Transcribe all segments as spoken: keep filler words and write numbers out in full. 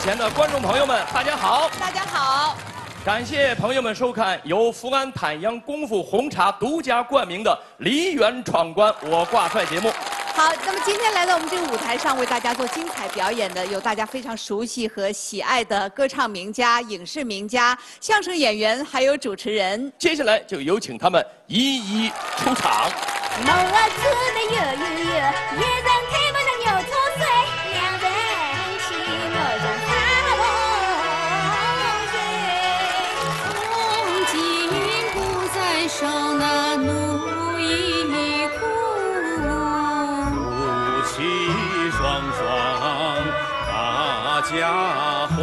前的观众朋友们，大家好！ 大家好！ 感谢朋友们收看由福安坦阳功夫红茶独家冠名的《梨园闯关我挂帅》节目。 好，那么今天来到我们这个舞台上为大家做精彩表演的，有大家非常熟悉和喜爱的歌唱名家、影视名家、相声演员，还有主持人。 接下来就有请他们一一出场。 我啊，出的有有有，一人推不能有错水，两人骑我上茶瓮水，风景不再受那奴役苦， 夫妻双双把家还。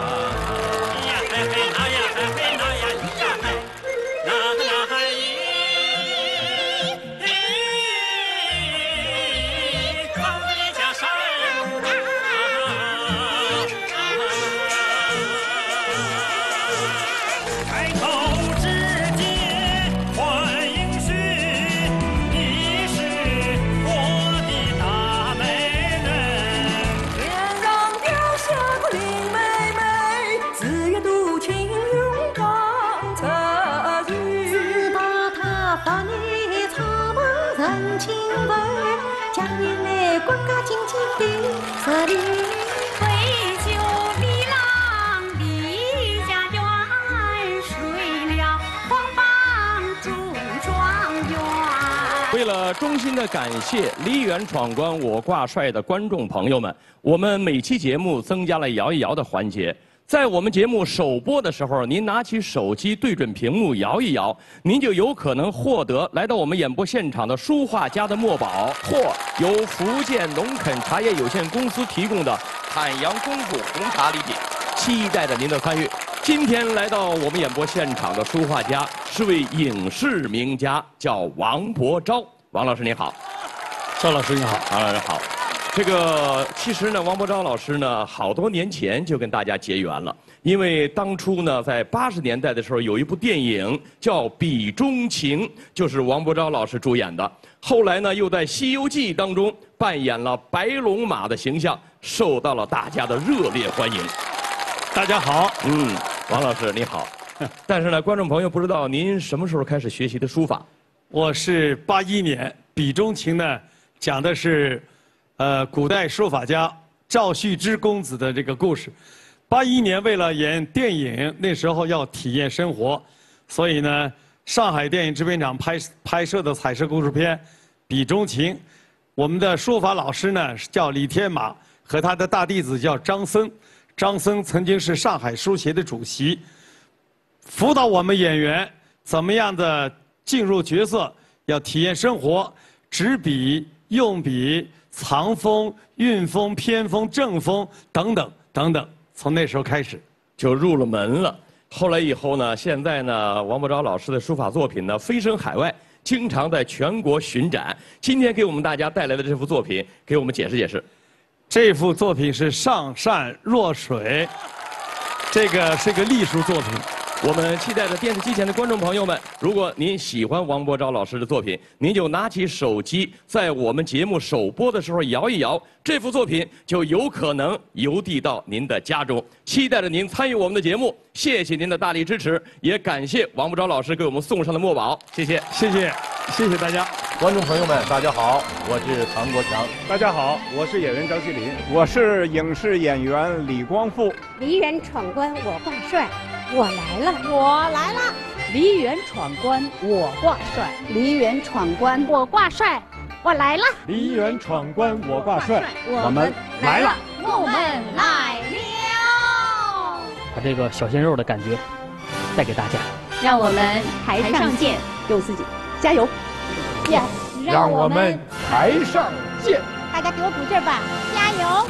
为了衷心的感谢梨园闯关我挂帅的观众朋友们，我们每期节目增加了摇一摇的环节。在我们节目首播的时候，您拿起手机对准屏幕摇一摇，您就有可能获得来到我们演播现场的书画家的墨宝，或由福建农垦茶叶有限公司提供的坦阳功夫红茶礼品。期待着您的参与。今天来到我们演播现场的书画家是位影视名家，叫王伯昭。王老师你好。 赵老师你好。 王老师好。这个其实呢，王伯昭老师呢，好多年前就跟大家结缘了。因为当初呢，在八十年代的时候，有一部电影叫《笔中情》，就是王伯昭老师主演的。后来呢，又在《西游记》当中扮演了白龙马的形象，受到了大家的热烈欢迎。 大家好。 嗯，王老师你好。但是呢，观众朋友不知道您什么时候开始学习的书法？ 我是八一年，《笔中情》呢讲的是，呃，古代书法家赵旭之公子的这个故事。八一年为了演电影，那时候要体验生活，所以呢，上海电影制片厂拍拍摄的彩色故事片《笔中情》，我们的书法老师呢叫李天马，和他的大弟子叫张僧。张僧曾经是上海书协的主席，辅导我们演员怎么样的进入角色，要体验生活，执笔、用笔、藏锋、韵锋、偏锋、正锋等等等等。从那时候开始， 就入了门了。后来以后呢，现在呢，王伯昭老师的书法作品呢飞升海外，经常在全国巡展。今天给我们大家带来的这幅作品，给我们解释解释。 这幅作品是《上善若水》，这个是个隶书作品。 我们期待着电视机前的观众朋友们，如果您喜欢王伯昭老师的作品，您就拿起手机，在我们节目首播的时候摇一摇，这幅作品就有可能邮递到您的家中。期待着您参与我们的节目，谢谢您的大力支持，也感谢王伯昭老师给我们送上的墨宝，谢谢， 谢谢，谢谢大家。 观众朋友们，大家好，我是唐国强。 大家好，我是演员张锡林。我是影视演员李光复。 梨园闯关我挂帅，我来了， 我来了。梨园闯关我挂帅， 梨园闯关我挂帅，我来了。 梨园闯关我挂帅，我们来了， 我们来了。 把这个小鲜肉的感觉带给大家。 让我们台上见， 用自己加油。 Yes， 让我们台上见！ 大家给我鼓劲儿吧，加油！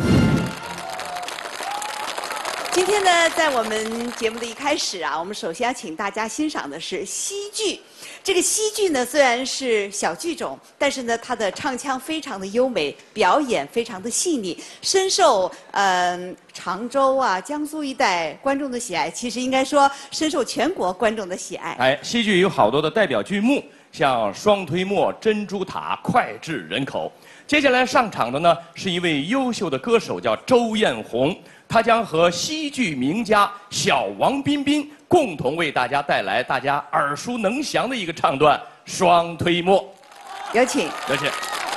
今天呢，在我们节目的一开始啊，我们首先要请大家欣赏的是戏剧。这个戏剧呢，虽然是小剧种，但是呢，它的唱腔非常的优美，表演非常的细腻，深受嗯、呃、常州啊、江苏一带观众的喜爱。其实应该说，深受全国观众的喜爱。 哎，戏剧有好多的代表剧目。 像双推磨、珍珠塔，脍炙人口。接下来上场的呢是一位优秀的歌手，叫周艳红，她将和戏剧名家小王彬彬共同为大家带来大家耳熟能详的一个唱段《双推磨》。 有请， 有请。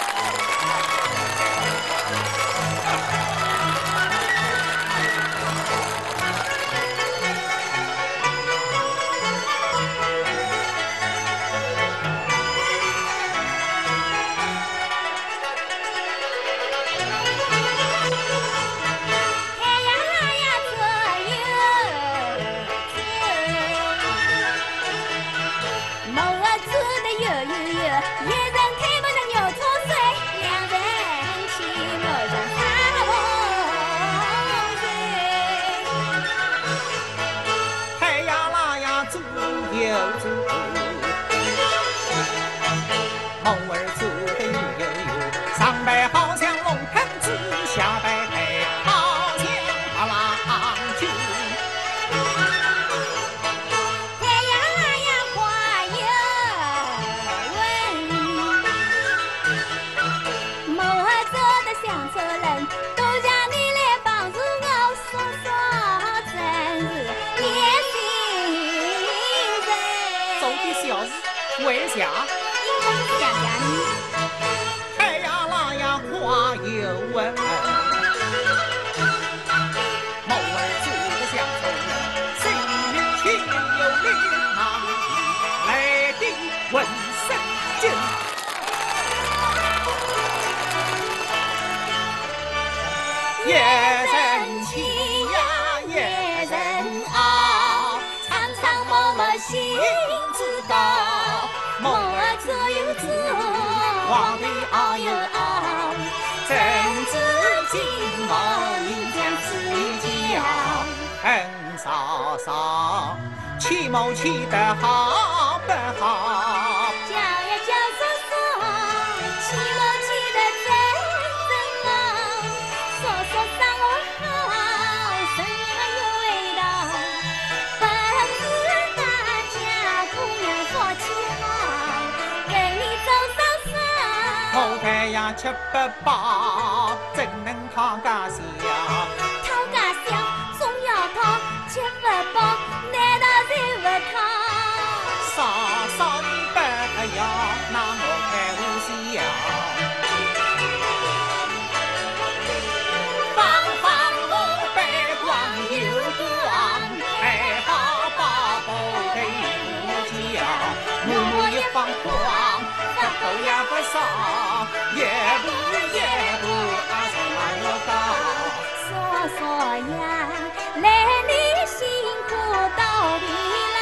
起毛起得好不好？ 叫呀叫嗦嗦，起毛起得真真好，嗦嗦上我好，声音有味道。本是大家姑娘说起好，给你走上手。 后台呀吃不饱，怎能讨家乡？ 讨家乡总要讨，吃不饱。 嫂嫂你不要拿我开玩笑，放放我白光有光，还好宝宝给我叫，默默一放光，得头也不少，也不也不阿上我高。 说说呀，来你辛苦到底。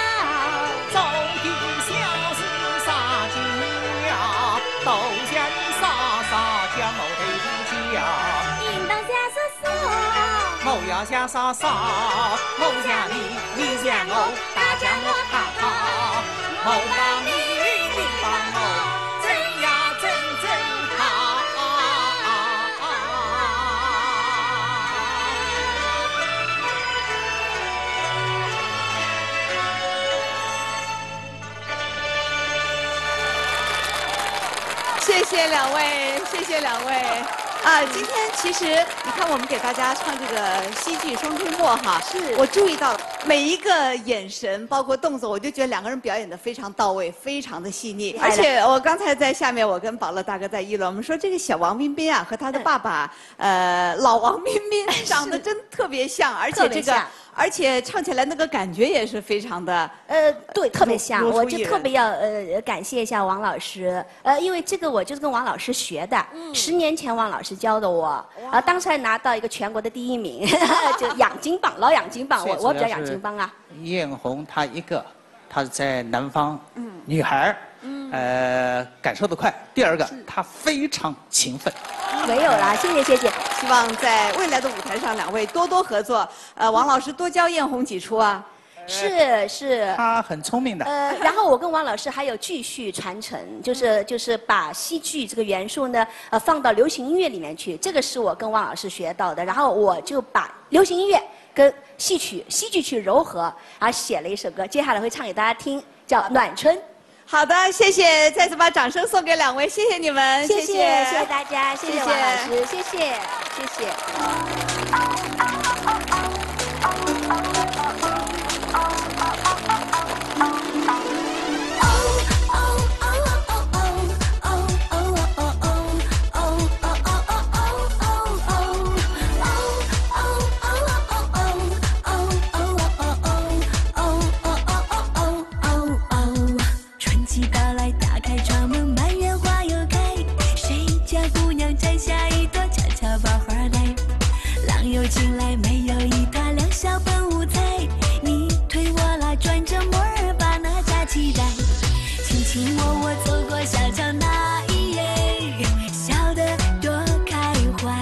都像你傻傻叫某头不叫， 应当像傻傻， 我要像傻傻，我像你，你像我，大家我好好，我帮你，你帮我，真呀真真好。 谢谢两位，谢谢两位。啊，今天其实你看，我们给大家唱这个戏剧《双推磨》哈， 是我注意到每一个眼神，包括动作，我就觉得两个人表演的非常到位，非常的细腻。而且我刚才在下面，我跟宝乐大哥在议论，我们说这个小王彬彬啊，和他的爸爸，呃，老王彬彬长得真特别像，而且这个。而且唱起来那个感觉也是非常的， 呃，对，特别像，我就特别要呃感谢一下王老师，呃，因为这个我就是跟王老师学的，嗯、十年前王老师教的我，啊，当时还拿到一个全国的第一名，就养金榜，老养金榜，我我比较养金榜啊。 艳红她一个，她是在南方，嗯，女孩，嗯，呃，感受得快。第二个，她非常勤奋。 没有啦，谢谢谢谢。 希望在未来的舞台上，两位多多合作。呃，王老师多教艳红几出啊。 是是。 他很聪明的。 呃，然后我跟王老师还有继续传承，就是就是把戏剧这个元素呢，呃，放到流行音乐里面去。这个是我跟王老师学到的，然后我就把流行音乐跟戏曲、戏剧去糅合，然后写了一首歌，接下来会唱给大家听，叫《暖春》。 好的，谢谢，再次把掌声送给两位，谢谢你们， 谢谢，谢谢大家，谢谢王老师，谢谢，谢谢。 进来没有一打两小本无猜，你推我拉转着摩儿把那家期待，卿卿我我走过小桥那一夜，笑得多开怀。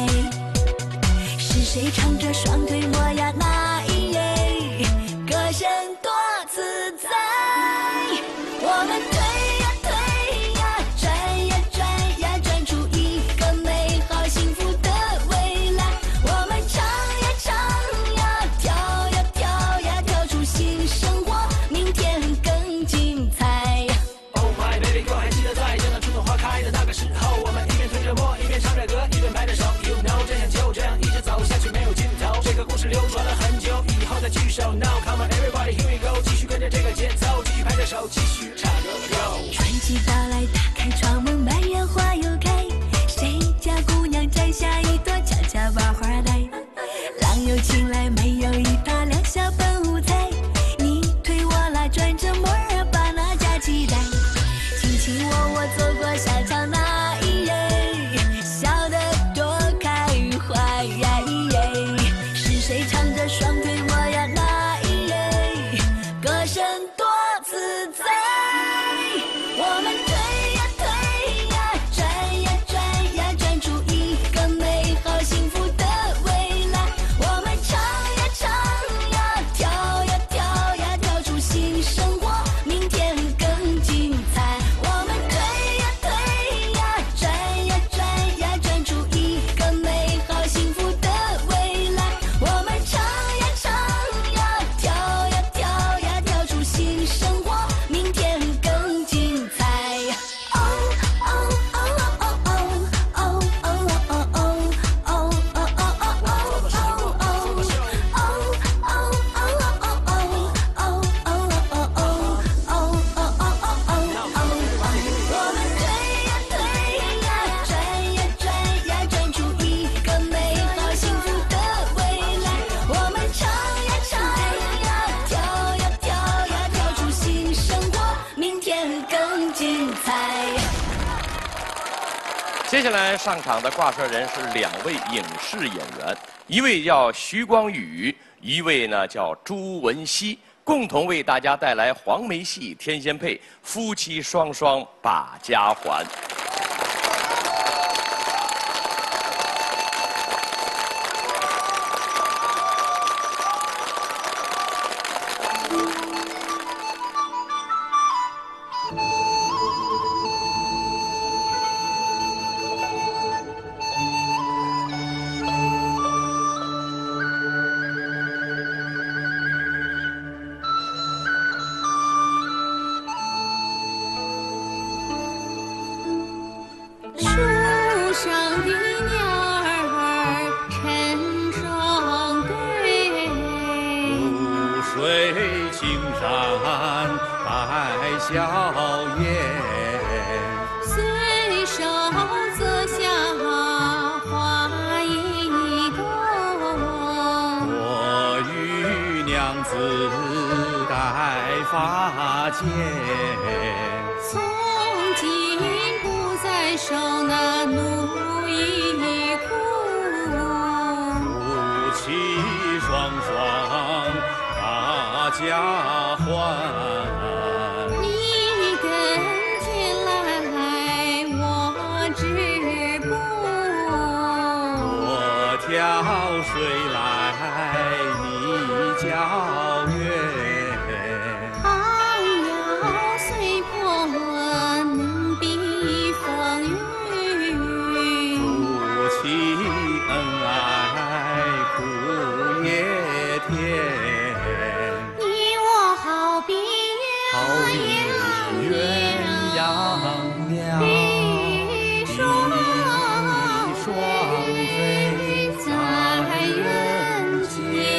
是谁唱着双腿磨呀那一夜，歌声多自在。我们推呀推呀，转呀转呀，转出一个美好幸福的未来。我们唱呀唱呀，跳呀跳呀，跳出新生活，明天更精彩。Oh my baby girl， 还记得在见到春暖花开的那个时候，我们一边推着磨，一边唱着歌，一边拍着手。You know， 这样就这样一直走下去没有尽头。这个故事流传了很久，以后再聚首。Now come on everybody here we go， 继续跟着这个节奏，继续拍着手，继续唱歌。春季到来，打开窗门，满园花又开。谁家姑娘摘下一朵，悄悄把花带。郎有情来，没有一打两小本无猜。你推我拉，转着摩儿把那家期待。卿卿我我走过小桥那一夜，笑得多开怀呀一夜。是谁唱着双腿磨呀那一夜，歌声多自在。我们推呀推呀，转呀转呀，转出一个美好幸福的未来。我们唱呀唱呀，跳呀跳呀，跳出新生活，明天更精彩。我们推呀推呀，转呀转呀，转出一个美好幸福的未来。我们唱呀唱呀，跳呀跳呀，跳出新生活，明天更精彩。哦哦哦哦哦哦哦哦哦哦我们推呀推呀，转呀转呀，转出一个美好幸福的未来。我们唱呀唱呀，跳呀跳呀，跳出新生活，明天更精彩。 接下来上场的挂帅人是两位影视演员，一位叫徐光宇，一位呢叫朱文熙，共同为大家带来黄梅戏《天仙配》夫妻双双把家还。 树上的鸟儿成双对， 湖水青山带笑颜， 随手择下花一朵。 我与娘子戴发间， 从今不再受那奴役苦， 夫妻双双把家还。 你耕田来，我织布， 我挑水来，你浇园。 唐尧虽破能避风雨， 夫妻恩爱苦也甜， 你我好比好比月亮鸳鸯两，一双飞在人间。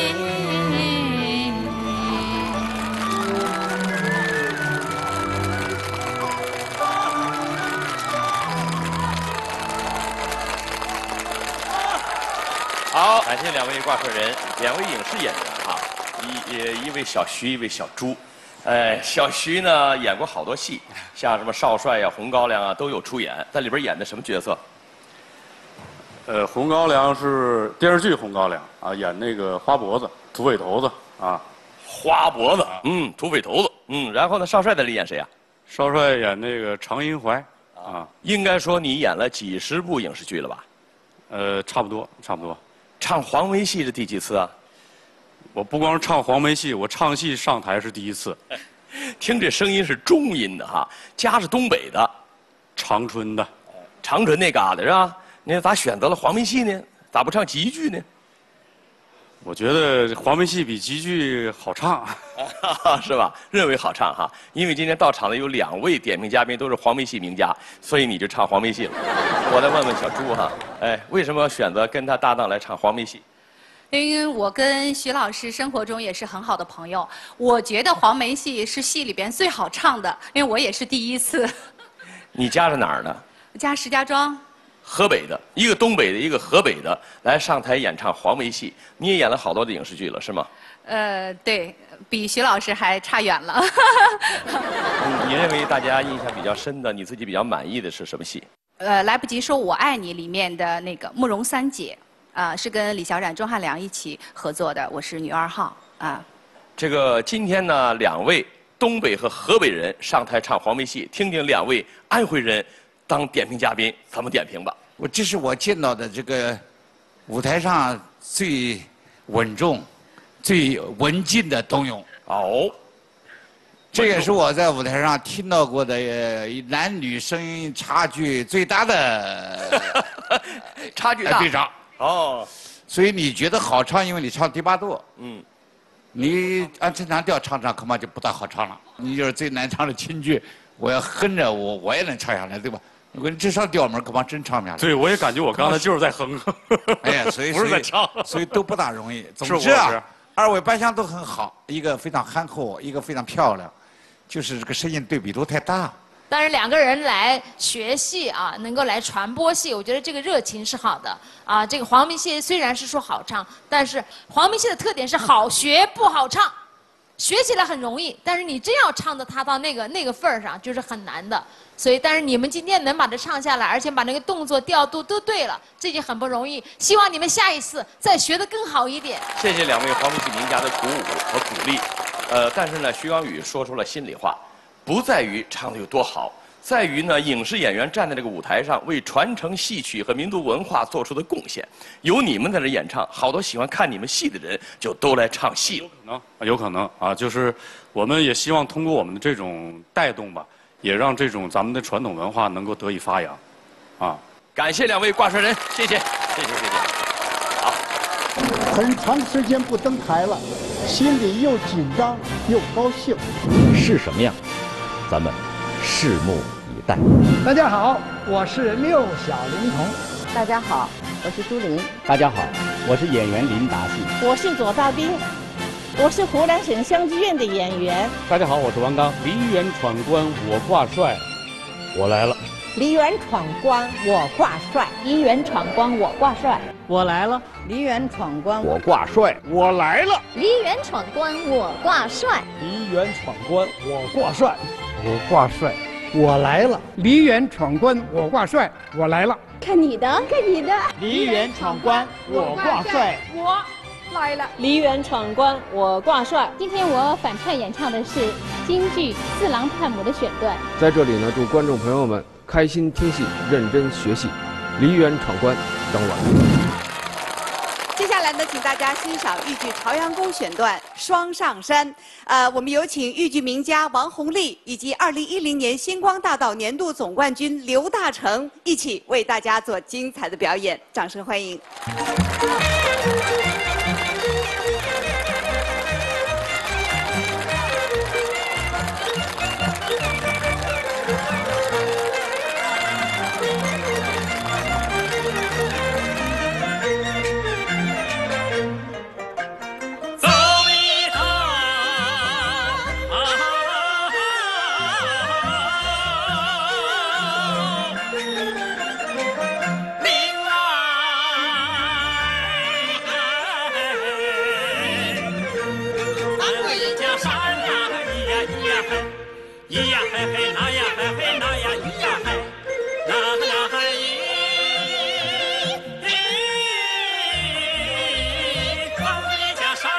好，感谢两位挂帅人，两位影视演员啊，一呃一位小徐，一位小朱。呃，小徐呢演过好多戏，像什么少帅呀、红高粱啊都有出演，在里边演的什么角色？ 呃，红高粱是电视剧《红高粱》啊，演那个花脖子、土匪头子啊。 花脖子，嗯，土匪头子，嗯，然后呢，少帅在里演谁呀？ 少帅演那个常荫怀啊。 应该说你演了几十部影视剧了吧？ 呃，差不多，差不多。 唱黄梅戏是第几次啊？ 我不光是唱黄梅戏，我唱戏上台是第一次。 听这声音是中音的哈，家是东北的， 长春的， 长春那旮瘩是吧？你咋选择了黄梅戏呢？咋不唱京剧呢？ 我觉得黄梅戏比京剧好唱， 是吧？认为好唱哈，因为今天到场的有两位点评嘉宾都是黄梅戏名家，所以你就唱黄梅戏了。我再问问小朱哈，哎，为什么选择跟他搭档来唱黄梅戏？ 因为我跟徐老师生活中也是很好的朋友，我觉得黄梅戏是戏里边最好唱的，因为我也是第一次。 你家是哪儿的？ 我家石家庄。 河北的，一个东北的，一个河北的，来上台演唱黄梅戏。你也演了好多的影视剧了，是吗？ 呃，对，比徐老师还差远了。 你认为大家印象比较深的，你自己比较满意的是什么戏？ 呃，来不及说我爱你里面的那个慕容三姐。啊，是跟李小冉、钟汉良一起合作的，我是女二号啊。 这个今天呢，两位东北和河北人上台唱黄梅戏，听听两位安徽人当点评嘉宾怎么点评吧。 我这是我见到的这个舞台上最稳重、最文静的冬泳。 哦， 这也是我在舞台上听到过的呃男女声音差距最大的差距大队长。 哦， 所以你觉得好唱，因为你唱低八度。 嗯， 你按正常调唱唱，恐怕就不大好唱了。你就是最难唱的京剧，我要哼着我，我也能唱下来，对吧？如果你这上调门，恐怕真唱不下来。 对，我也感觉我刚才就是在哼。 哎呀，所以不是在唱， 所以都不大容易。总之啊，二位扮相都很好，一个非常憨厚，一个非常漂亮，就是这个声音对比度太大。 当然，两个人来学戏啊，能够来传播戏，我觉得这个热情是好的啊。这个黄梅戏虽然是说好唱，但是黄梅戏的特点是好学不好唱，学起来很容易，但是你真要唱的它到那个那个份儿上，就是很难的。所以，但是你们今天能把它唱下来，而且把那个动作调度都对了，这已经很不容易。希望你们下一次再学得更好一点。 谢谢两位黄梅戏名家的鼓舞和鼓励。呃，但是呢，徐刚宇说出了心里话。不在于唱的有多好，在于呢，影视演员站在这个舞台上，为传承戏曲和民族文化做出的贡献。有你们在这演唱，好多喜欢看你们戏的人就都来唱戏了。 有可能，有可能啊，就是我们也希望通过我们的这种带动吧，也让这种咱们的传统文化能够得以发扬，啊。 感谢两位挂帅人，谢谢，谢谢，谢谢。好， 很长时间不登台了，心里又紧张又高兴。 是什么样？咱们拭目以待。 大家好，我是六小龄童。 大家好，我是朱琳。 大家好，我是演员林达信。 我是左道斌，我是湖南省湘剧院的演员。 大家好，我是王刚。梨园闯关，我挂帅，我来了。 梨园闯关，我挂帅。 梨园闯关，我挂帅， 我来了。 梨园闯关， 我挂帅， 我来了。 梨园闯关，我挂帅。 梨园闯关，我挂帅。我挂帅，我来了。梨园闯关，我挂帅，我来了。 看你的，看你的。 梨园闯关，我挂帅， 我来了。 梨园闯关，我挂帅。 今天我反串演唱的是京剧《四郎探母》的选段。 在这里呢，祝观众朋友们开心听戏，认真学戏。梨园闯关，张婉。 接下来呢，请大家欣赏豫剧《朝阳宫》选段《双上山》。呃，我们有请豫剧名家王弘立以及二零一零年星光大道年度总冠军刘大成一起为大家做精彩的表演，掌声欢迎。 咿呀嘿嘿，那呀嘿嘿，那呀咿呀嘿，那那嘿咿，高一家山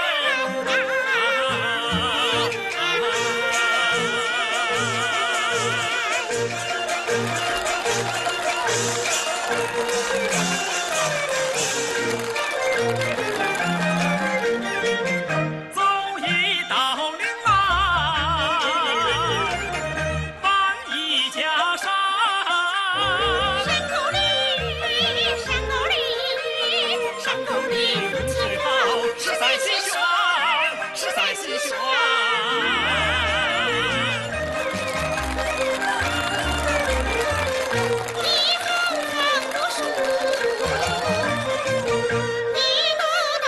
走一道岭啊，翻一家山。 山沟里，山沟里，山沟里只好是在西轩，是在西轩。 你好好读书，你读到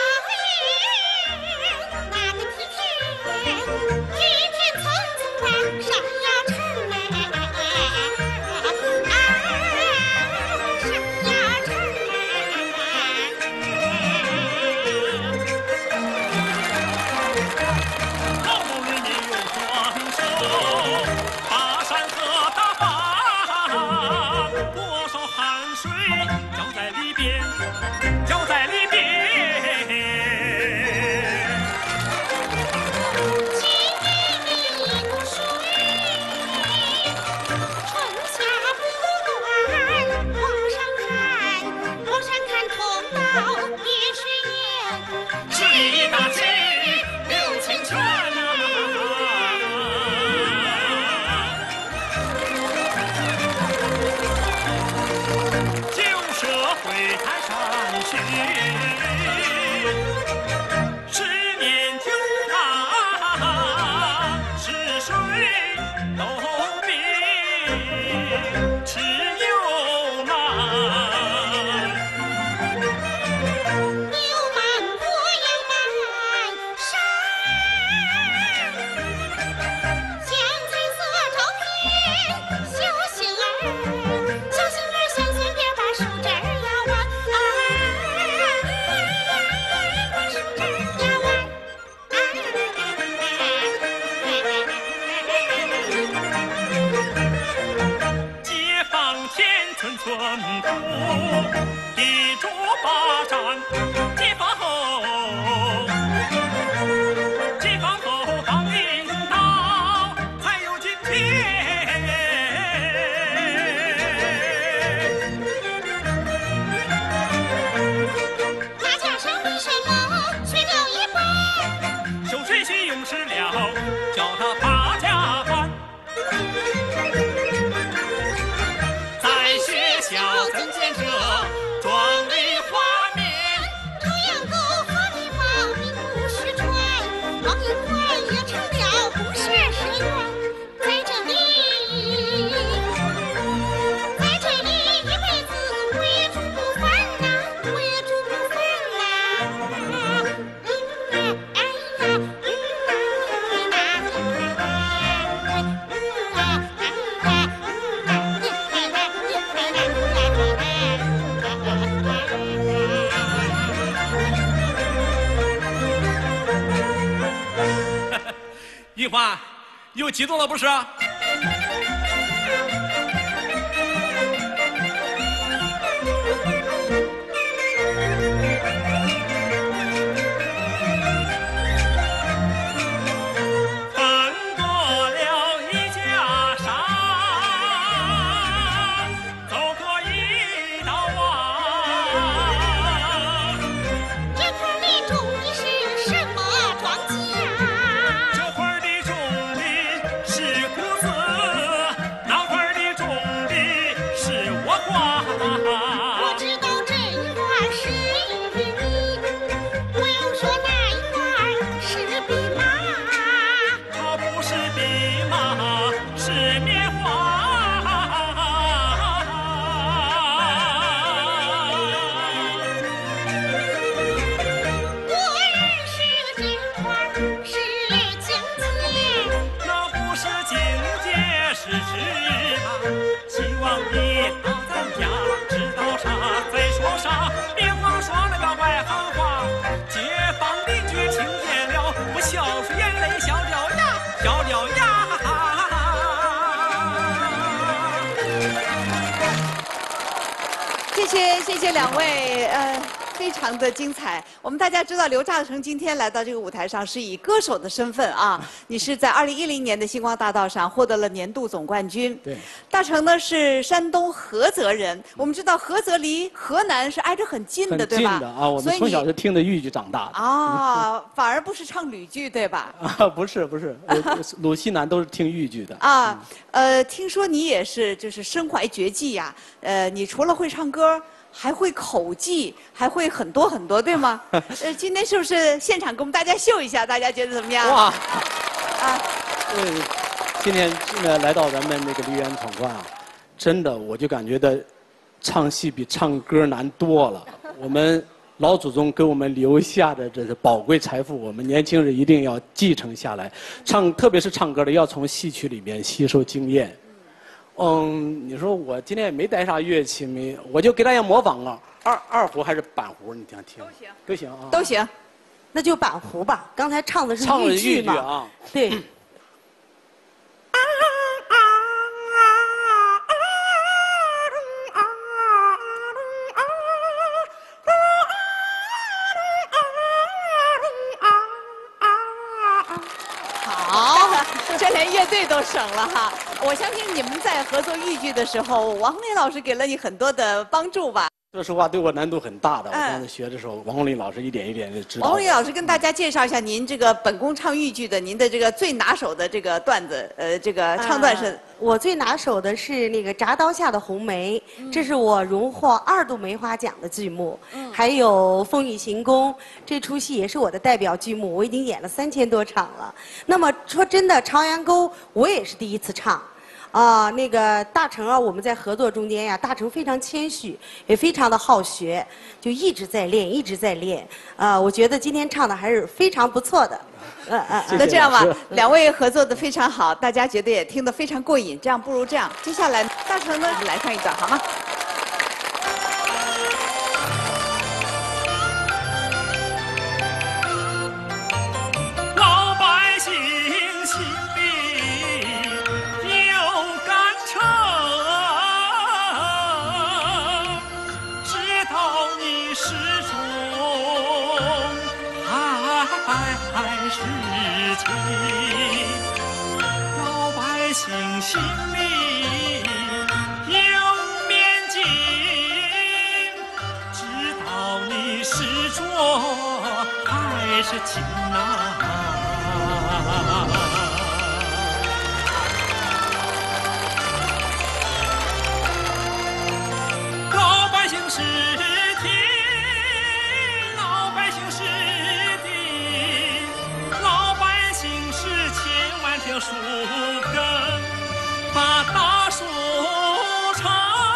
了那个梯田，梯田层层往上呀沉嘞，啊，上呀沉老母人也有双手，把山河打翻，多少汗水浇在里边，浇在里边。 今年你读书，春夏不断往上看，往上看通到滇水沿， 十里大街流清泉旧社会台上去，十年旧汤，是水都比吃牛难。 牛满坡羊满山，像彩色照片，小星儿，小星儿想随便把树枝儿呀弯，啊，把树枝儿呀弯。 解放前村村土，地主霸占。解放后，解放后当领导，才有今天。 那架上为什么削掉一半？ 收水器用湿了，叫他爬加班。在学校增建这壮丽画面， 这样够好的方名不失传，王一环也成了公社社员。在这里，在这里一辈子我也住不烦呐，我也住不烦呐。嗯啊，哎呀，嗯啊，嗯啊，嗯啊， 玉环又激动了不是？翻过了一家山，走过一道弯。 这块儿里种的是什么庄稼？ 这块儿里种的是谷子，那块儿里种的是倭瓜。 我知道这一块儿是玉米，我又说那一块儿是蓖麻。 它不是蓖麻，是棉花。 我认识这块儿是荆棘， 那不是荆棘，是芝麻。希望你到咱家知道啥再说啥，别光说那个外行话。街坊邻居听见了，我笑出眼泪，笑掉牙，笑掉牙。 谢谢谢两位，呃，非常的精彩。我们大家知道，刘大成今天来到这个舞台上是以歌手的身份啊，你是在二零一零年的星光大道上获得了年度总冠军。 对， 大成呢是山东菏泽人，我们知道菏泽离河南是挨着很近的， 很对吧？ 近的啊，我们从小就听的豫剧长大的。 啊，反而不是唱吕剧，对吧？ 啊，不是不是，呃鲁西南都是听豫剧的。 啊，呃，听说你也是就是身怀绝技呀、呃，你除了会唱歌，还会口技，还会很多很多，对吗？呃，今天是不是现场给我们大家秀一下？大家觉得怎么样？ 哇！ 啊， 嗯，今天呃来到咱们那个梨园闯关啊，真的我就感觉到唱戏比唱歌难多了。我们老祖宗给我们留下的这是宝贵财富，我们年轻人一定要继承下来。唱，特别是唱歌的，要从戏曲里面吸收经验。嗯，你说我今天也没带啥乐器，没，我就给大家模仿啊，二二胡还是板胡，你听听。都行，都行啊。 都行， 那就板胡吧。刚才唱的是唱的豫剧嘛， 豫剧啊， 对。 好，这连乐队都省了哈。我相信你们在合作豫剧的时候，王林老师给了你很多的帮助吧？ 说实话，对我难度很大的。我嗯刚才学的时候，王红林老师一点一点的指导我。 王林老师跟大家介绍一下您这个本宫唱豫剧的，您的这个最拿手的这个段子，呃，这个唱段是。 呃我最拿手的是那个铡刀下的红梅，这是我荣获二度梅花奖的剧目。 嗯还有风雨行宫这出戏也是我的代表剧目，我已经演了三千多场了。那么说真的，朝阳沟我也是第一次唱。啊、那个大成啊，我们在合作中间呀，大成非常谦虚，也非常的好学，就一直在练，一直在练。啊、我觉得今天唱的还是非常不错的。嗯嗯嗯。 那这样吧，两位合作的非常好，大家觉得也听得非常过瘾。这样不如这样，接下来大成呢来唱一段好吗？ 老百姓心里有杆秤，知道你始终还是情。老百姓心里有面巾，知道你始终还是情啊。老百姓是天，老百姓是地，老百姓是千万条树根，把大树长。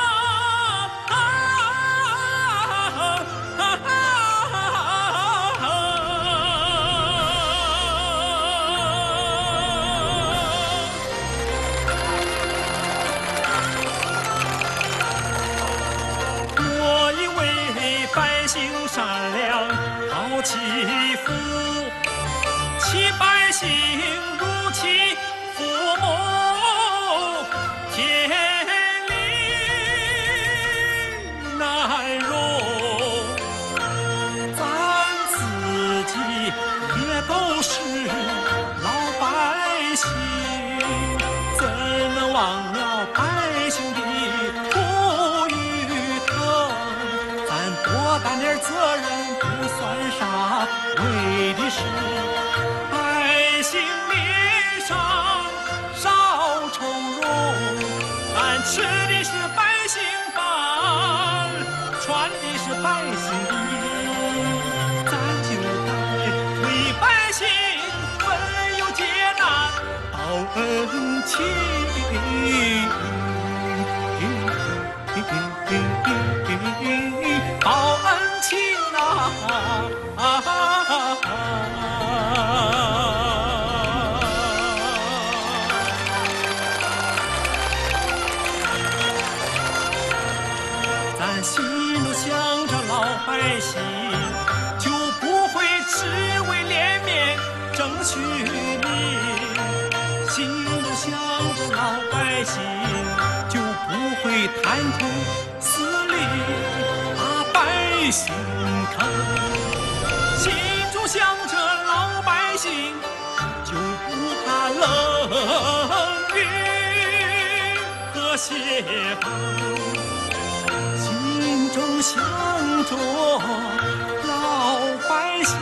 我以为百姓善良好欺负，欺百姓如欺父母，天理难容。咱自己也都是老百姓，怎能忘了百姓的苦与疼？咱多担点责任不算啥，为的是百姓脸上少愁容。咱吃的是百姓饭，穿的是百姓衣，咱就该为百姓分忧解难，报恩情。报恩情啊！咱心中想着老百姓，就不会只为脸面争取名；心中想着老百姓，就不会贪图私利。 把百姓疼，心中想着老百姓，就不怕冷雨和斜风，心中想着老百姓。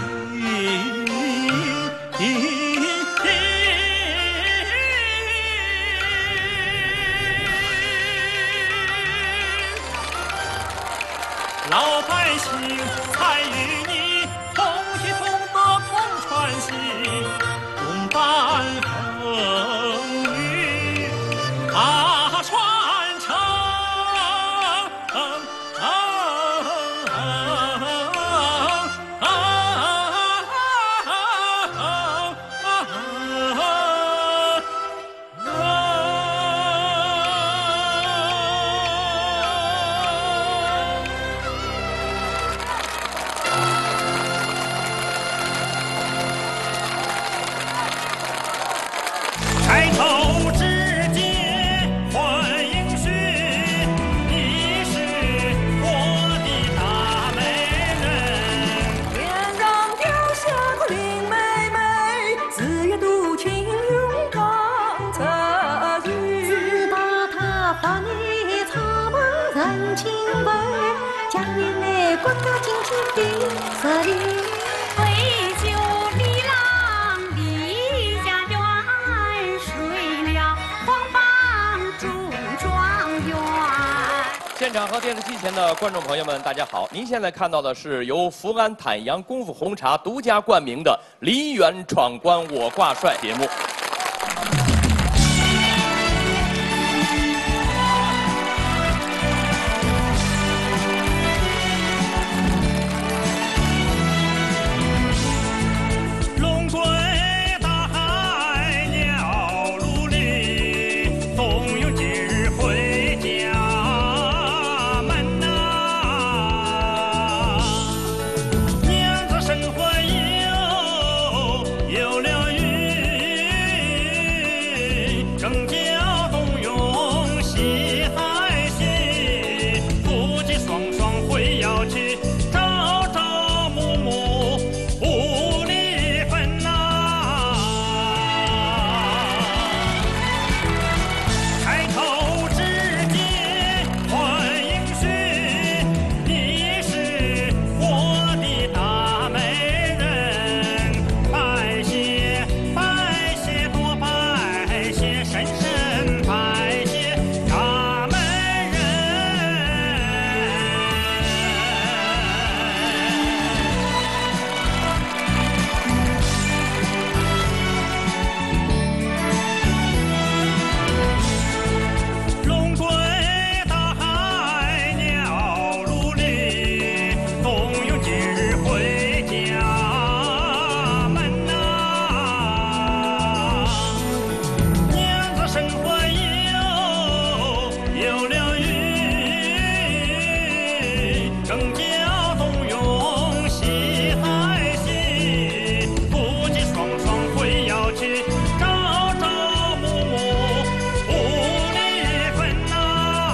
老百姓才与你同心同德同传心，共担风雨啊传承。抬头只见欢迎雪，你是我的大美人。 天上掉下个林妹妹，四月渡情勇刚策羽。 自打他把你草莽人情味，将你那国家进去的色里。为救李郎李家园，睡了黄榜中状元。 现场和电视机前的观众朋友们，大家好！您现在看到的是由福安坦阳功夫红茶独家冠名的《梨园闯关我挂帅》节目。 龙归大海，鸟如林，冬有今日回家门呐。娘子生活有有了云，正教冬泳喜海心，夫妻双双会要去朝朝暮暮不离分呐。抬头只见欢迎雪，你是我的大美人。拜谢拜谢多拜谢，深深拜谢大美人。龙归大海，鸟如林，冬有今日回家门呐。娘子生活有有了云，正教冬泳喜海心，夫妻双双会要去朝朝暮暮不离分呐。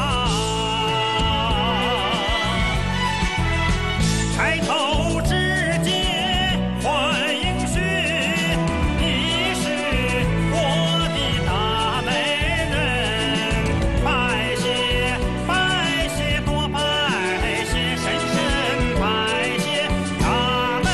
抬头只见欢迎雪，你是我的大美人。拜谢拜谢多拜谢，深深拜谢大美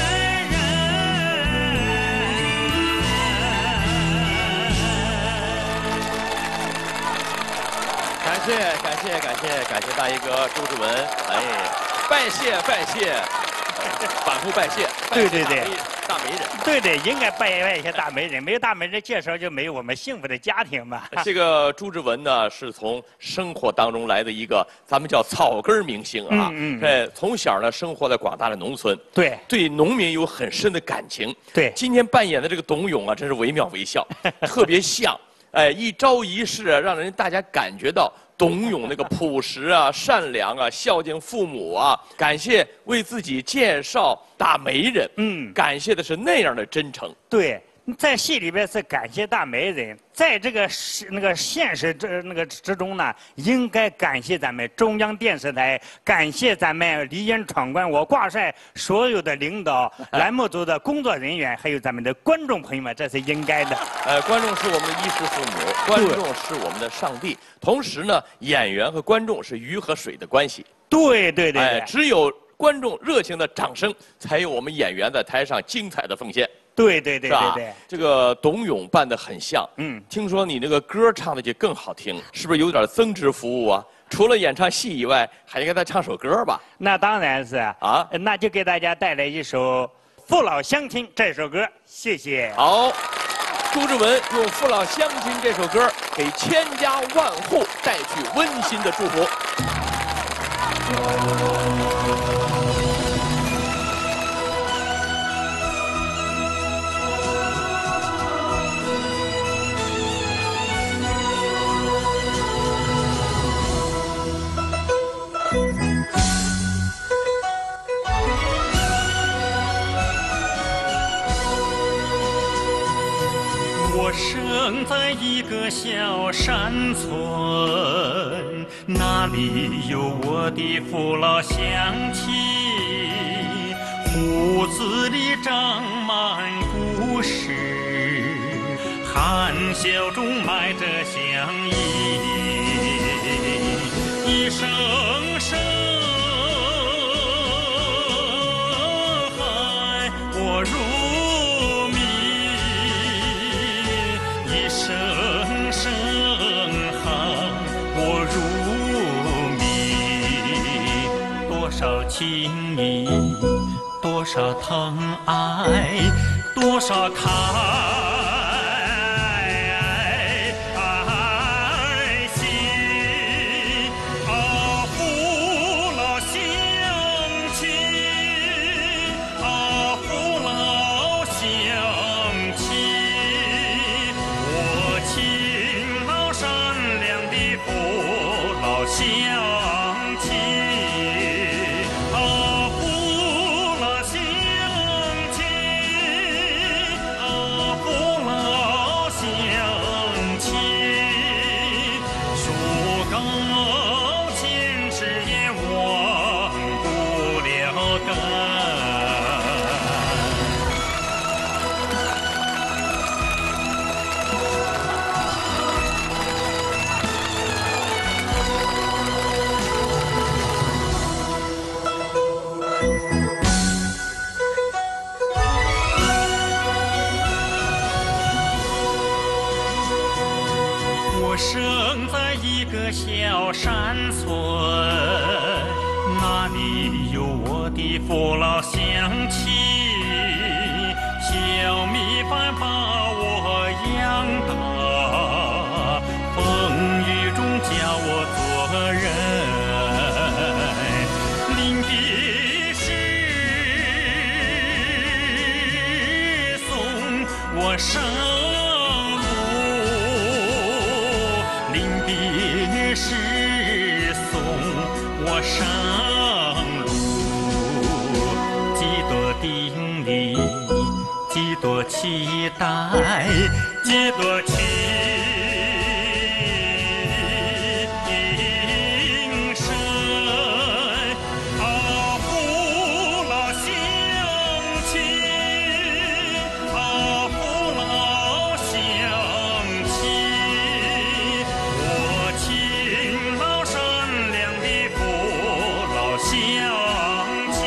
感谢感谢感谢感谢大衣哥朱志文，哎，拜谢拜谢，反复拜谢。 对对对， 大美人。 对对，应该拜拜一下大美人，没有大美人介绍就没有我们幸福的家庭嘛。 这个朱志文呢，是从生活当中来的一个，咱们叫草根明星啊。 嗯嗯哎，从小呢生活在广大的农村， 对， 对农民有很深的感情。 对， 今天扮演的这个董永啊，真是惟妙惟肖，特别像。哎，一招一式啊，让人大家感觉到董永那个朴实啊、善良啊、孝敬父母啊。感谢为自己介绍大媒人，嗯，感谢的是那样的真诚。 对， 在戏里边是感谢大媒人，在这个是那个现实之那个之中呢，应该感谢咱们中央电视台，感谢咱们梨园闯关我挂帅所有的领导、栏目组的工作人员，还有咱们的观众朋友们，这是应该的。 呃，观众是我们的衣食父母，观众是我们的上帝。同时呢，演员和观众是鱼和水的关系。 对对对哎，只有观众热情的掌声，才有我们演员在台上精彩的奉献。 对对对对对， 这个董永扮得很像。嗯，听说你那个歌唱的就更好听，是不是有点增值服务啊？除了演唱戏以外，还应该再唱首歌吧？ 那当然是啊，那就给大家带来一首《父老乡亲》这首歌，谢谢。 好，朱之文用《父老乡亲》这首歌给千家万户带去温馨的祝福。 我生在一个小山村，那里有我的父老乡亲，胡子里长满故事，含笑中埋着乡音，一声声喊我入声声喊我入迷，多少情谊，多少疼爱，多少开心啊！父老乡亲啊，父老乡亲。乡亲啊，父老乡亲啊，父老乡亲，树高千尺也忘不了根。生在一个小山村，那里有我的父老乡亲，小米饭把我养大，风雨中教我做人，临别时送我上别时送我上路，几多叮咛，几多期待，几多情深啊！父老乡亲啊，父老乡亲。乡亲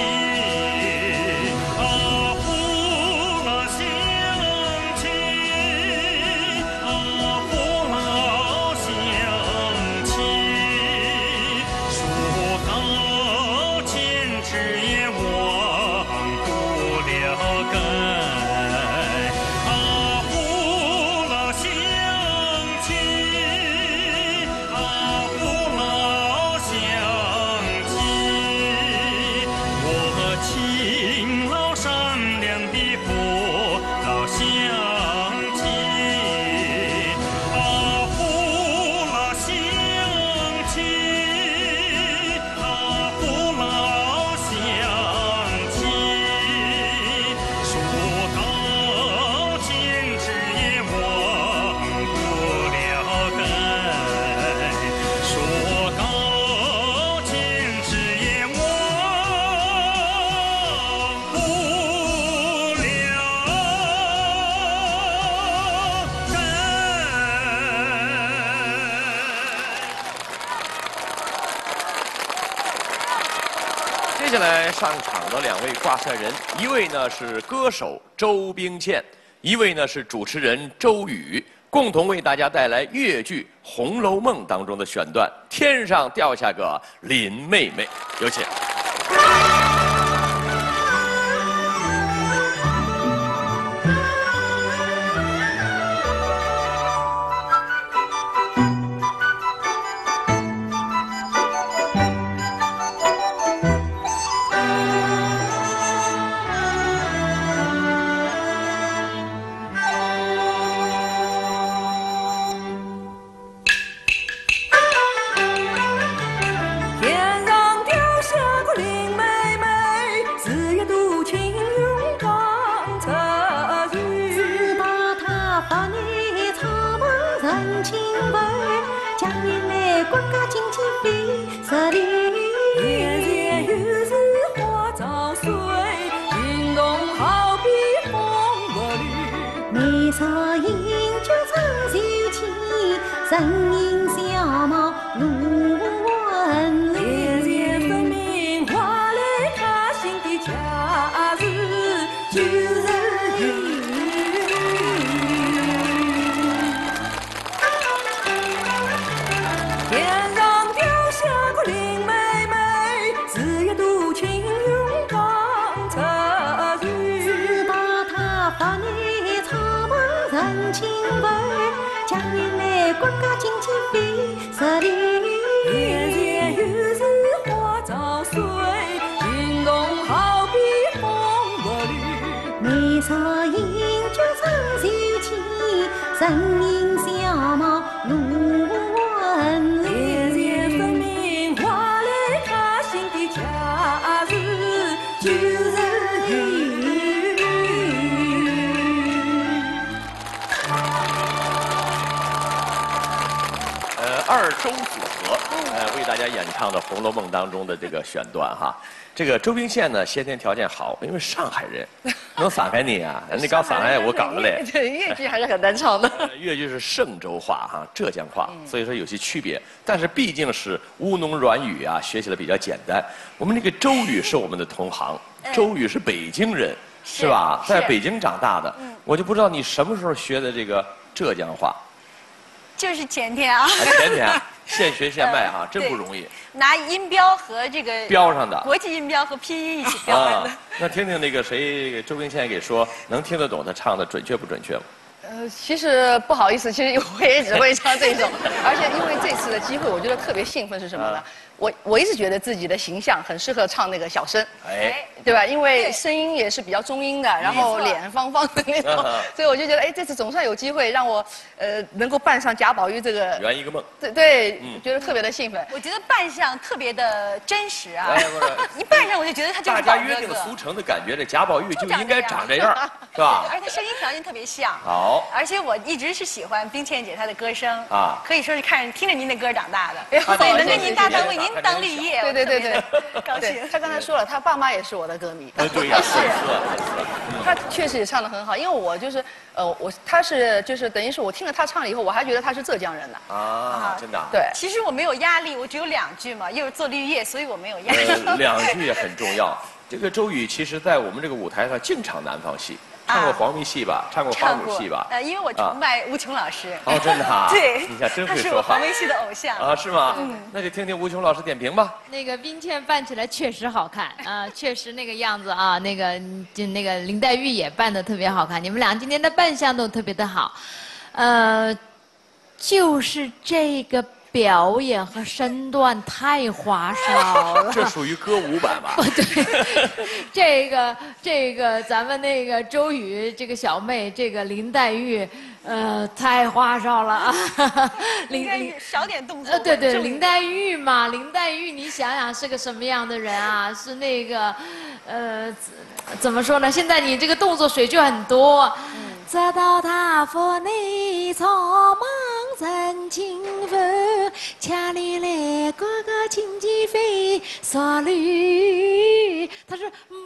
啊，父老乡亲啊， 下来上场的两位挂帅人，一位呢是歌手周冰倩，一位呢是主持人周宇，共同为大家带来粤剧《红楼梦》当中的选段《天上掉下个林妹妹》，有请。 身影小貌如纹理，恋人分明花来他心的假日就是你。天上掉下个林妹妹，是一朵青云刚侧雨，把她发你草帽人情味。江云来，呱呱紧紧飞，十里年年又是花朝水，心动好比风和雨。眉梢映着长秀气，身影小貌如纹理，恋人分明花来他心的假日就是你。 二周组合，呃，为大家演唱的《红楼梦》当中的这个选段哈。这个周冰倩呢，先天条件好，因为上海人，能散开你啊？你刚散开我搞的嘞。 对，粤剧还是很难唱的。 粤剧是嵊州话哈，浙江话，所以说有些区别。但是毕竟是乌侬软语啊，学起来比较简单。我们这个周宇是我们的同行，周宇是北京人，是吧？在北京长大的，我就不知道你什么时候学的这个浙江话。 就是前天啊， 前天现学现卖哈，真不容易。 拿音标和这个标上的国际音标和拼音一起标上的。 啊，那听听那个谁，周冰倩给说，能听得懂他唱的准确不准确吗？ 呃，其实不好意思，其实我也只会唱这种，而且因为这次的机会，我觉得特别兴奋是什么呢？我我一直觉得自己的形象很适合唱那个小生，哎，对吧？因为声音也是比较中音的，然后脸方方的那种，所以我就觉得，哎，这次总算有机会让我，呃，能够扮上贾宝玉这个圆一个梦， 对对，觉得特别的兴奋。 我觉得扮相特别的真实啊，一扮上我就觉得他就是大家约定俗成的感觉，这贾宝玉就应该长这样，是吧？ 而且他声音条件特别像， 好， 而且我一直是喜欢冰倩姐她的歌声啊， 可以说是看听着您的歌长大的，所以能跟您搭档为您当绿叶， 对对对对， 高兴。 他刚才说了，他爸妈也是我的歌迷。 对呀，是。 他确实也唱得很好，因为我就是呃，我他是就是等于是我听了他唱了以后，我还觉得他是浙江人呢。 啊，真的。 对。 其实我没有压力，我只有两句嘛，又是做绿叶，所以我没有压力。 呃，两句也很重要。这个周宇其实在我们这个舞台上净唱南方戏。唱过黄梅戏吧，唱过花鼓戏吧？ 呃，因为我崇拜吴琼老师。 哦，真的哈。 对， 你看真会说话。 他是我黄梅戏的偶像。 啊，是吗？嗯，那就听听吴琼老师点评吧。 那个冰倩扮起来确实好看啊，确实那个样子啊，那个就那个林黛玉也扮得特别好看，你们俩今天的扮相都特别的好，呃，就是这个。表演和身段太花哨了， 这属于歌舞版吧？ 对，这个这个咱们那个周宇这个小妹，这个林黛玉，呃，太花哨了啊！ 林黛玉少点动作。 呃，对对，林黛玉嘛，林黛玉，你想想是个什么样的人啊？是那个，呃，怎么说呢？现在你这个动作水就很多。嗯直到他府内草莽人情分，家里来哥哥亲戚飞，说绿，他是不动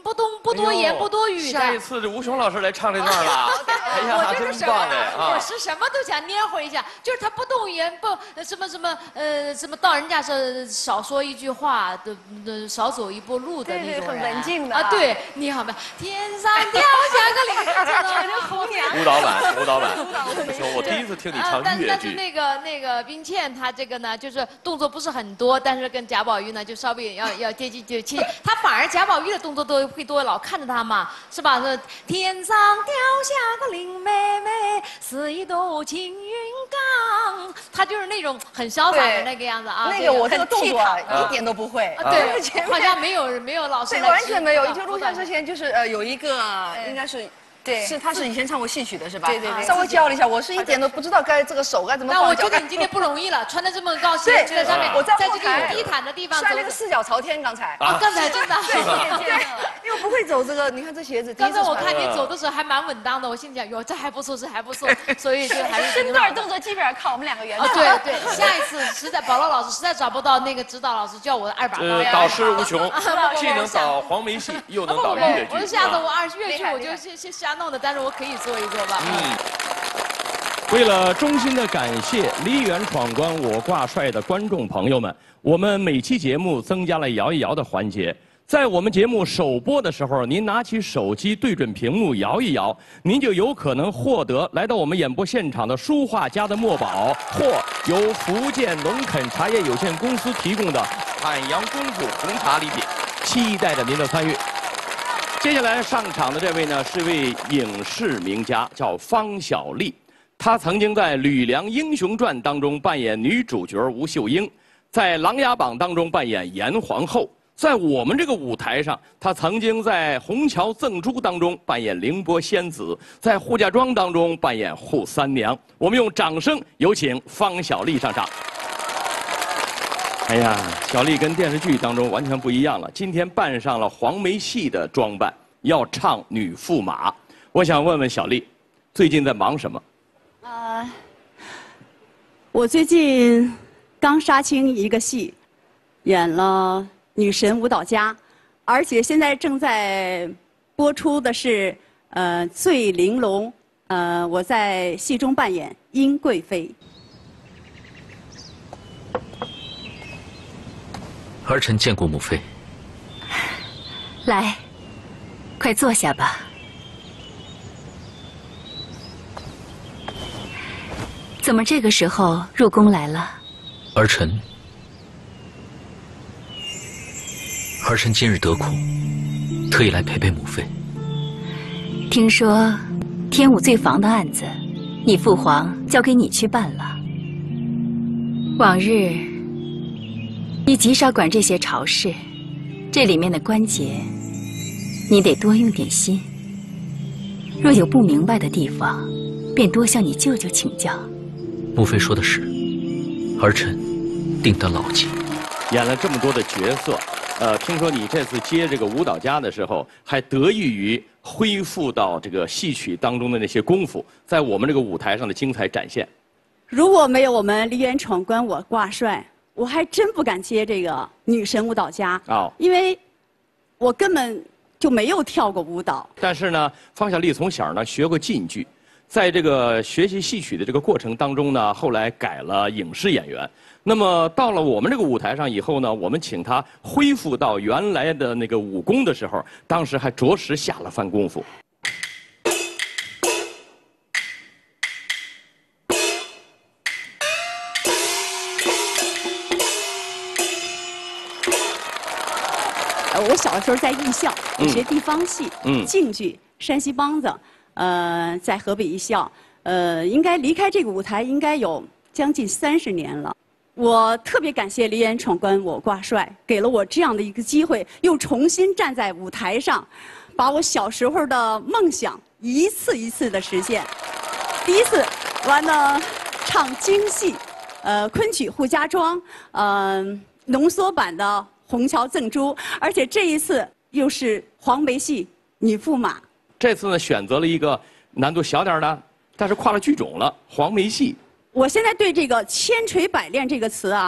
不多言不多语的。 下一次这吴雄老师来唱这段了，哎呀，真棒的啊！ 我是什么都想捏回一下，就是他不动言不什么什么呃什么到人家是少说一句话的的少走一步路的那种人， 很文静的啊。对，你好吧，天上掉下个铃，唱成红娘。 舞蹈版，舞蹈版。吴雄，我第一次听你唱粤剧。 但是那个那个冰倩她这个呢，就是动作不是很多，但是跟贾宝玉呢就稍微要要接近就亲，他反而贾宝玉的动作都会多，老看着他嘛，是吧？说天上掉下个林妹妹，是一朵青云岗，他就是那种很潇洒的那个样子啊。 那个我这个动作一点都不会， 对，好像没有没有老师， 对，完全没有。就录像之前就是呃有一个应该是。对，是他是以前唱过戏曲的是吧？对对对，稍微教了一下，我是一点都不知道该这个手该怎么放。 那我觉得你今天不容易了，穿的这么高，对，在上面， 我在在这个有地毯的地方， 摔了个四脚朝天，刚才。 啊，刚才真的。 对，因为我不会走这个，你看这鞋子。 刚才我看你走的时候还蛮稳当的，我心想哟，这还不错，这还不错，所以就还是。 身段动作基本上靠我们两个原创。对对，下一次实在宝乐老师实在找不到那个指导老师，叫我的二把刀。 导师无穷，既能导黄梅戏，又能导粤剧。 我下次我二粤剧我就先先瞎弄的，但是我可以。做一做吧。 嗯。为了衷心的感谢梨园闯关我挂帅的观众朋友们，我们每期节目增加了摇一摇的环节。在我们节目首播的时候，您拿起手机对准屏幕摇一摇，您就有可能获得来到我们演播现场的书画家的墨宝，或由福建龙垦茶叶有限公司提供的海洋功夫红茶礼品。期待着您的参与。接下来上场的这位呢，是位影视名家，叫方小丽。她曾经在《吕梁英雄传》当中扮演女主角吴秀英，在《琅琊榜》当中扮演严皇后。在我们这个舞台上，她曾经在《虹桥赠珠》当中扮演凌波仙子，在《扈家庄》当中扮演扈三娘。我们用掌声有请方小丽上场。哎呀，小丽跟电视剧当中完全不一样了，今天扮上了黄梅戏的装扮，要唱女驸马。我想问问小丽，最近在忙什么？ 呃，我最近刚杀青一个戏，演了女神舞蹈家，而且现在正在播出的是呃《醉玲珑》，呃，我在戏中扮演殷贵妃。 儿臣见过母妃。 来，快坐下吧。怎么这个时候入宫来了？ 儿臣，儿臣今日得空，特意来陪陪母妃。 听说天武罪房的案子，你父皇交给你去办了。往日你极少管这些朝事，这里面的关节，你得多用点心。若有不明白的地方，便多向你舅舅请教。 母妃说的是，儿臣定得牢记。 演了这么多的角色，呃，听说你这次接这个舞蹈家的时候，还得益于恢复到这个戏曲当中的那些功夫，在我们这个舞台上的精彩展现。 如果没有我们梨园闯关我挂帅，我还真不敢接这个女神舞蹈家啊，因为我根本就没有跳过舞蹈。 但是呢，方小丽从小呢学过晋剧，在这个学习戏曲的这个过程当中呢，后来改了影视演员。那么到了我们这个舞台上以后呢，我们请她恢复到原来的那个武功的时候，当时还着实下了番功夫。 我小的时候在艺校，我学地方戏、嗯、京剧、山西梆子，呃，在河北艺校，呃，应该离开这个舞台应该有将近三十年了。我特别感谢梨园闯关我挂帅，给了我这样的一个机会，又重新站在舞台上，把我小时候的梦想一次一次的实现。第一次完了唱京戏，呃，昆曲《扈家庄》，呃，浓缩版的《虹桥赠珠》，而且这一次又是黄梅戏女驸马。 这次呢，选择了一个难度小点的，但是跨了剧种了，黄梅戏。 我现在对这个“千锤百炼”这个词啊，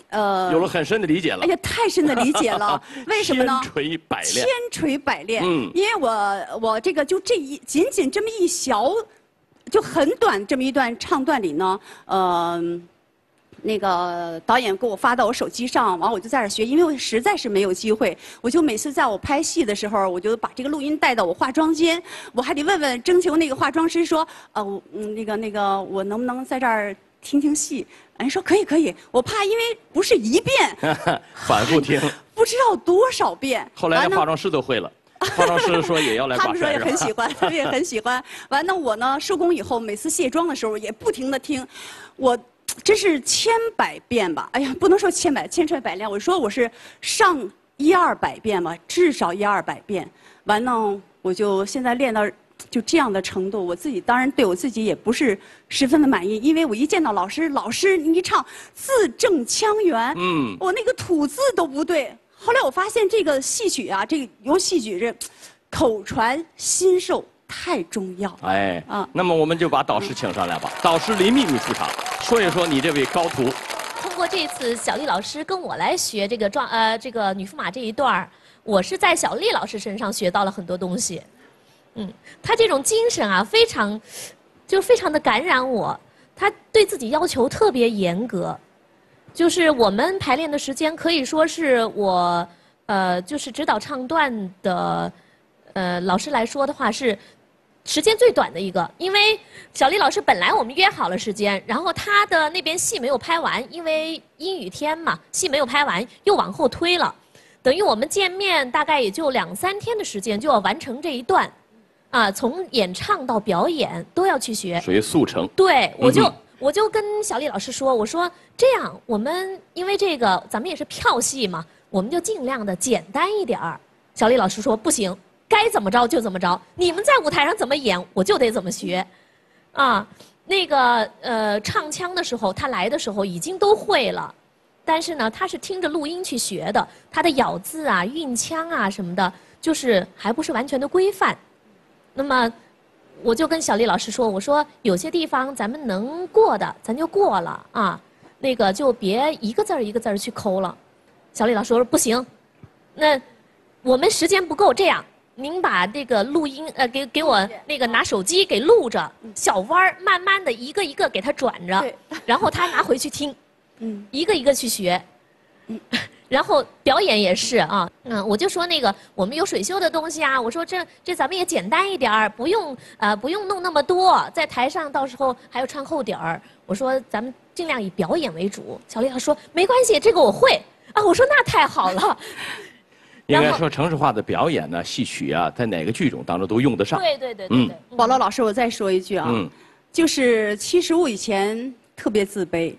呃， 有了很深的理解了。 哎呀，太深的理解了。为什么呢？ 千锤百炼。 千锤百炼。 嗯。 因为我我这个就这一仅仅这么一小，就很短这么一段唱段里呢，呃。那个导演给我发到我手机上，完我就在这学，因为我实在是没有机会，我就每次在我拍戏的时候，我就把这个录音带到我化妆间，我还得问问征求那个化妆师说，呃，我嗯那个那个我能不能在这儿听听戏？人说可以可以，我怕因为不是一遍， 反复听， 不知道多少遍。 后来连化妆师都会了。化妆师说也要来挂帅， 他们说也很喜欢，他们也很喜欢。完了我呢，收工以后每次卸妆的时候也不停的听，我。真是千百遍吧！哎呀，不能说千百，千锤百炼。我说我是上一二百遍吧，至少一二百遍。完了，我就现在练到就这样的程度，我自己当然对我自己也不是十分的满意，因为我一见到老师，老师你一唱字正腔圆，嗯，我那个吐字都不对。后来我发现这个戏曲啊，这个由戏曲这口传心授太重要了。 哎，啊，那么我们就把导师请上来吧。导师林秘密出场。说一说你这位高徒。 通过这次小丽老师跟我来学这个状呃这个女驸马这一段，我是在小丽老师身上学到了很多东西。嗯，她这种精神啊，非常就非常的感染我。她对自己要求特别严格，就是我们排练的时间可以说是我呃就是指导唱段的呃老师来说的话是。时间最短的一个，因为小丽老师本来我们约好了时间，然后她的那边戏没有拍完，因为阴雨天嘛，戏没有拍完，又往后推了，等于我们见面大概也就两三天的时间就要完成这一段，啊，从演唱到表演都要去学， 属于速成。 对，我就、嗯、我就跟小丽老师说，我说这样，我们因为这个咱们也是票戏嘛，我们就尽量的简单一点儿。小丽老师说不行。该怎么着就怎么着，你们在舞台上怎么演，我就得怎么学，啊，那个呃唱腔的时候，他来的时候已经都会了，但是呢，他是听着录音去学的，他的咬字啊、韵腔啊什么的，就是还不是完全的规范。那么，我就跟小丽老师说，我说有些地方咱们能过的，咱就过了啊，那个就别一个字儿一个字儿去抠了。小丽老师说不行，那我们时间不够，这样。您把这个录音，呃，给给我那个拿手机给录着，小弯儿，慢慢的一个一个给他转着，然后他拿回去听，嗯，一个一个去学，嗯，然后表演也是啊，嗯，我就说那个我们有水袖的东西啊，我说这这咱们也简单一点儿，不用呃不用弄那么多，在台上到时候还要穿厚底儿，我说咱们尽量以表演为主。小丽她说没关系，这个我会啊，我说那太好了。 应该说城市化的表演呢，戏曲啊，在哪个剧种当中都用得上。 对对对对对。 宝乐老师，我再说一句啊，嗯、就是其实我以前特别自卑，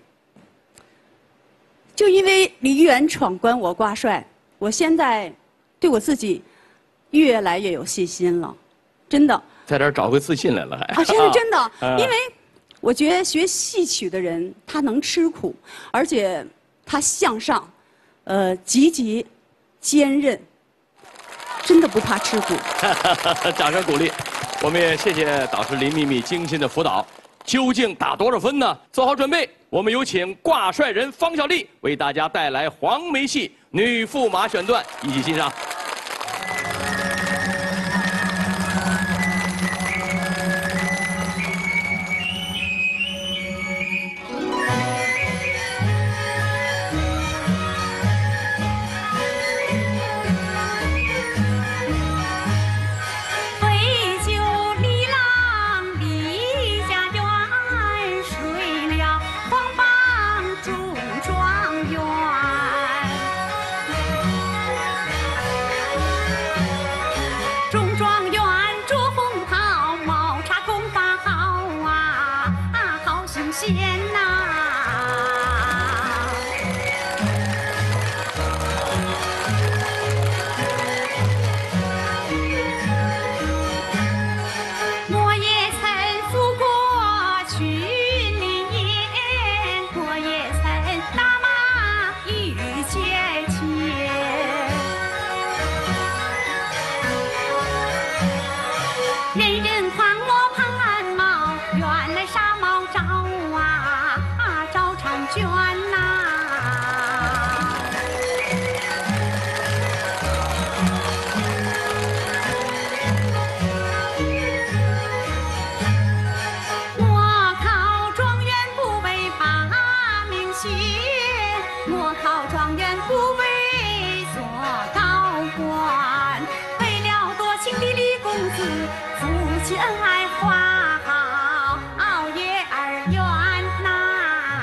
就因为梨园闯关我挂帅，我现在对我自己越来越有信心了，真的。 在这儿找回自信来了还。 啊，真的真的，啊、因为我觉得学戏曲的人他能吃苦，而且他向上，呃，积极。坚韧，真的不怕吃苦。 掌声鼓励，我们也谢谢导师林秘密精心的辅导。究竟打多少分呢？做好准备，我们有请挂帅人方小丽为大家带来黄梅戏女驸马选段，一起欣赏。 卷呐、啊， 我考状元不为做高官，为了多情的李公子，夫妻恩爱花好月儿圆呐。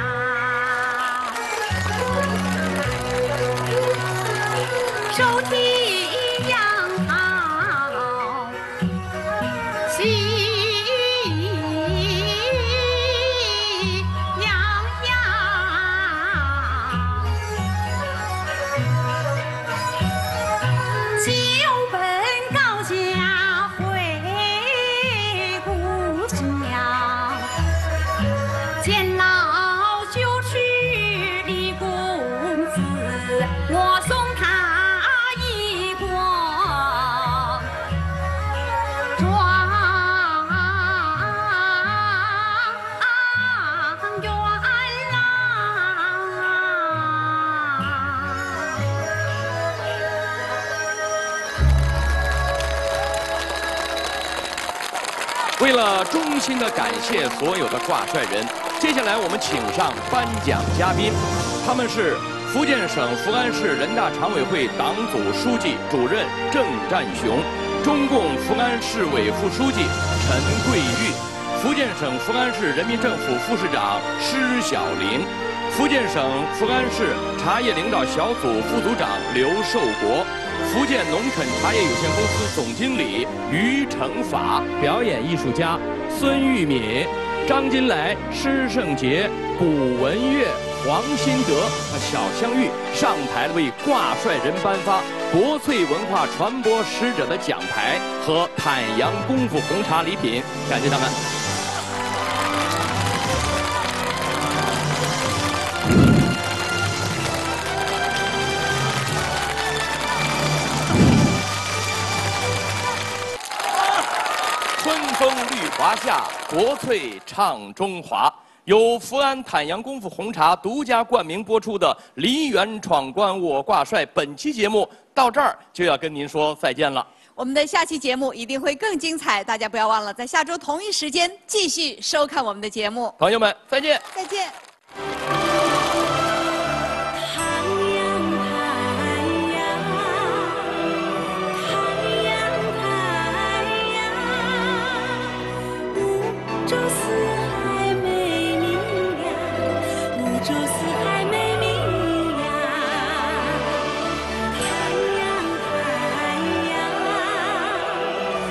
手提羊好喜为了衷心的感谢所有的挂帅人，接下来我们请上颁奖嘉宾，他们是福建省福安市人大常委会党组书记、主任郑占雄，中共福安市委副书记陈桂玉，福建省福安市人民政府副市长施小玲，福建省福安市茶叶领导小组副组长刘寿国，福建农垦茶叶有限公司总经理于成法，表演艺术家孙玉敏、张金来、施胜杰、古文月、黄新德和小香玉上台为挂帅人颁发国粹文化传播使者的奖牌和坦阳功夫红茶礼品，感谢他们。春风绿华夏，国粹唱中华。由福安坦阳功夫红茶独家冠名播出的《梨园闯关我挂帅》本期节目到这儿就要跟您说再见了。 我们的下期节目一定会更精彩，大家不要忘了在下周同一时间继续收看我们的节目。 朋友们，再见。 再见。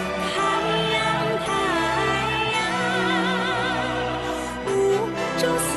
就是